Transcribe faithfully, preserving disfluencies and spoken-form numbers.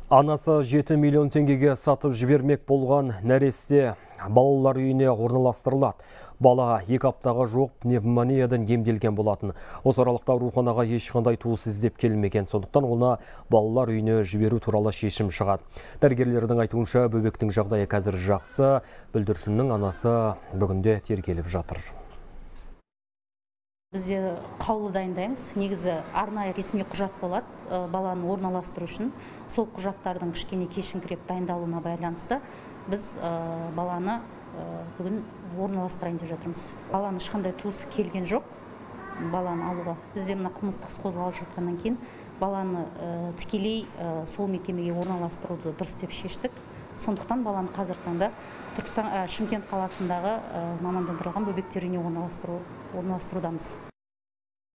Анасы жеті миллион теңгеге сатып жібермек болған нәресте балалар үйіне орналастырылады. Бала екі аптаға жоқ пневмониядан емделген болатын. Осы аралықта ауруханаға ешқандай туыс іздеп келмеген. Сондықтан оны балалар үйіне жіберу туралы шешім шығады. Дәрігерлердің айтуынша бөбектің жағдайы қазір жақсы. Бүлдіршіннің анасы бүгінде тергеліп жатыр. Бізде қаулы дайындаймыз. Негізі арнайы ресми құжат болады баланы орналастыру үшін. Сол құжаттардың кішкене кешіңкіреп дайындалуына байланысты біз баланы бүгін орналастырайын деп жатырмыз. Баланы ешқандай туысы келген жоқ. Баланы алуға. Бізде мына қылмыстық іс қозғалып жатқаннан кейін баланы тікелей сол мекемеге орналастыруды дұрыс деп шештік. Сондықтан баланы қазіргі таңда Түркістан Шымкент қаласындағы мамандандырылған бөбектер үйіне орналастырудамыз.